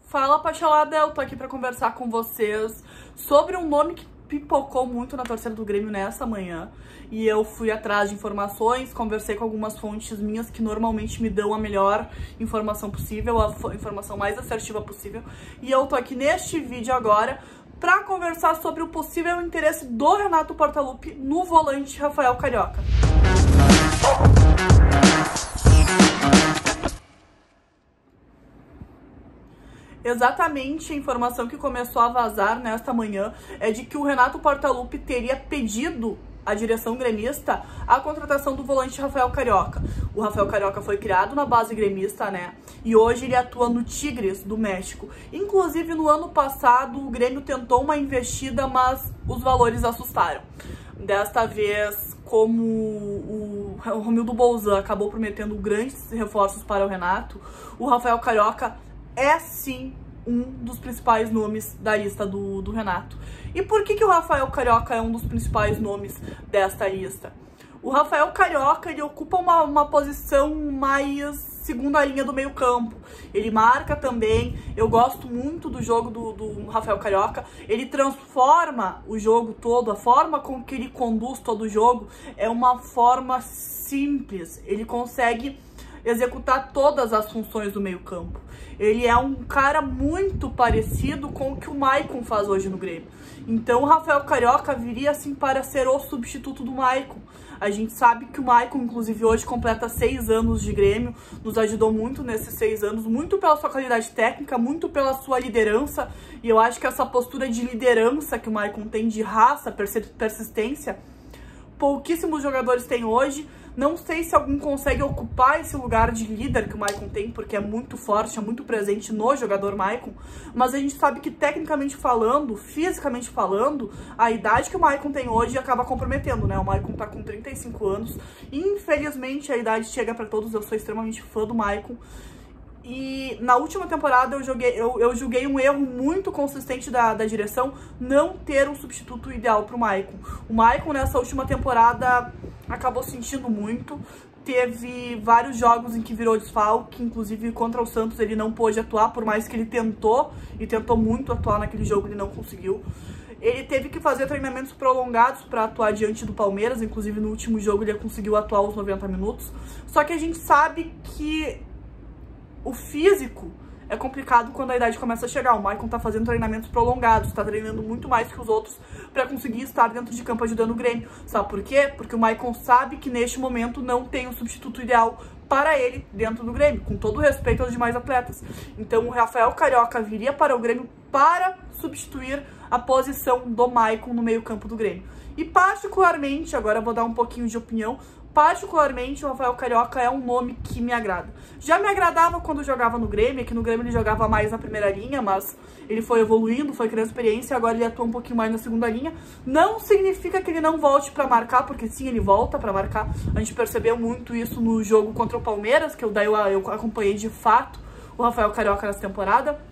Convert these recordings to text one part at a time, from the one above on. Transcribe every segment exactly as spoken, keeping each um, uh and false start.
Fala, Pachalada, eu tô aqui pra conversar com vocês sobre um nome que pipocou muito na torcida do Grêmio nessa manhã. E eu fui atrás de informações, conversei com algumas fontes minhas que normalmente me dão a melhor informação possível, a informação mais assertiva possível. E eu tô aqui neste vídeo agora pra conversar sobre o possível interesse do Renato Portaluppi no volante Rafael Carioca. Exatamente a informação que começou a vazar nesta manhã é de que o Renato Portaluppi teria pedido à direção gremista a contratação do volante Rafael Carioca. O Rafael Carioca foi criado na base gremista, né? E hoje ele atua no Tigres do México. Inclusive, no ano passado, o Grêmio tentou uma investida, mas os valores assustaram. Desta vez, como o Romildo Bolzan acabou prometendo grandes reforços para o Renato, o Rafael Carioca é sim um dos principais nomes da lista do, do Renato. E por que que o Rafael Carioca é um dos principais nomes desta lista? O Rafael Carioca, ele ocupa uma, uma posição mais segunda linha do meio campo. Ele marca também. Eu gosto muito do jogo do, do Rafael Carioca. Ele transforma o jogo todo. A forma com que ele conduz todo o jogo é uma forma simples. Ele consegue executar todas as funções do meio campo. Ele é um cara muito parecido com o que o Maicon faz hoje no Grêmio. Então o Rafael Carioca viria assim para ser o substituto do Maicon. A gente sabe que o Maicon, inclusive, hoje completa seis anos de Grêmio, nos ajudou muito nesses seis anos, muito pela sua qualidade técnica, muito pela sua liderança, e eu acho que essa postura de liderança que o Maicon tem, de raça, persistência, pouquíssimos jogadores têm hoje. Não sei se algum consegue ocupar esse lugar de líder que o Maicon tem, porque é muito forte, é muito presente no jogador Maicon, mas a gente sabe que tecnicamente falando, fisicamente falando, a idade que o Maicon tem hoje acaba comprometendo, né? O Maicon tá com trinta e cinco anos, infelizmente a idade chega pra todos, eu sou extremamente fã do Maicon. E na última temporada eu, joguei, eu, eu julguei um erro muito consistente da, da direção não ter um substituto ideal pro Maicon. O Maicon nessa última temporada acabou sentindo muito, teve vários jogos em que virou desfalque, inclusive contra o Santos ele não pôde atuar, por mais que ele tentou, e tentou muito atuar naquele jogo, ele não conseguiu. Ele teve que fazer treinamentos prolongados para atuar diante do Palmeiras, inclusive no último jogo ele conseguiu atuar os noventa minutos, só que a gente sabe que o físico é complicado quando a idade começa a chegar. O Maicon tá fazendo treinamentos prolongados, tá treinando muito mais que os outros pra conseguir estar dentro de campo ajudando o Grêmio. Sabe por quê? Porque o Maicon sabe que neste momento não tem um substituto ideal para ele dentro do Grêmio, com todo o respeito aos demais atletas. Então o Rafael Carioca viria para o Grêmio para substituir a posição do Maicon no meio campo do Grêmio. E particularmente, agora eu vou dar um pouquinho de opinião, particularmente o Rafael Carioca é um nome que me agrada. Já me agradava quando jogava no Grêmio, que no Grêmio ele jogava mais na primeira linha, mas ele foi evoluindo, foi criando experiência, agora ele atua um pouquinho mais na segunda linha. Não significa que ele não volte pra marcar, porque sim, ele volta pra marcar. A gente percebeu muito isso no jogo contra o Palmeiras, que eu, daí eu, eu acompanhei de fato o Rafael Carioca nessa temporada.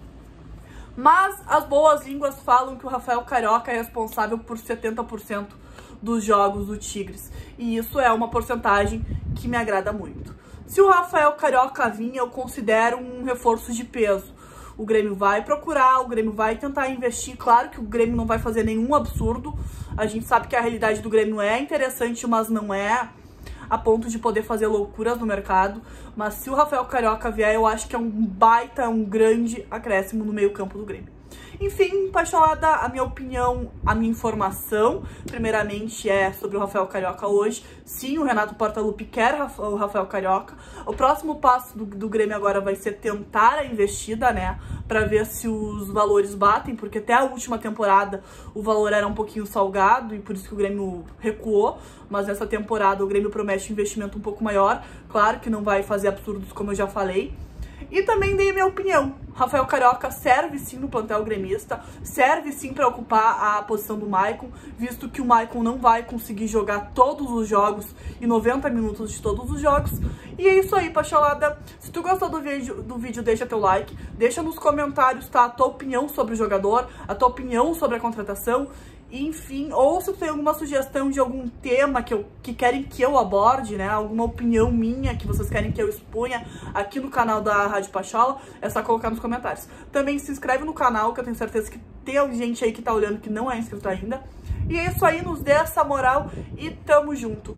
Mas as boas línguas falam que o Rafael Carioca é responsável por setenta por cento dos jogos do Tigres. E isso é uma porcentagem que me agrada muito. Se o Rafael Carioca vir, eu considero um reforço de peso. O Grêmio vai procurar, o Grêmio vai tentar investir. Claro que o Grêmio não vai fazer nenhum absurdo. A gente sabe que a realidade do Grêmio é interessante, mas não é a ponto de poder fazer loucuras no mercado. Mas se o Rafael Carioca vier, eu acho que é um baita, um grande acréscimo no meio campo do Grêmio. Enfim, Pachalada, a minha opinião, a minha informação, primeiramente é sobre o Rafael Carioca hoje. Sim, o Renato Portaluppi quer o Rafael Carioca. O próximo passo do, do Grêmio agora vai ser tentar a investida, né? Pra ver se os valores batem, porque até a última temporada o valor era um pouquinho salgado e por isso que o Grêmio recuou. Mas nessa temporada o Grêmio promete um investimento um pouco maior. Claro que não vai fazer absurdos, como eu já falei. E também dei a minha opinião. Rafael Carioca serve sim no plantel gremista, serve sim para ocupar a posição do Maicon, visto que o Maicon não vai conseguir jogar todos os jogos e noventa minutos de todos os jogos. E é isso aí, Pachalada. Se tu gostou do vídeo, do vídeo, deixa teu like, deixa nos comentários, tá, a tua opinião sobre o jogador, a tua opinião sobre a contratação. Enfim, ou se tu tem alguma sugestão de algum tema que, eu, que querem que eu aborde, né? Alguma opinião minha que vocês querem que eu exponha aqui no canal da Rádio Pachola, é só colocar nos comentários. Também se inscreve no canal, que eu tenho certeza que tem gente aí que tá olhando que não é inscrito ainda. E é isso aí, nos dê essa moral e tamo junto.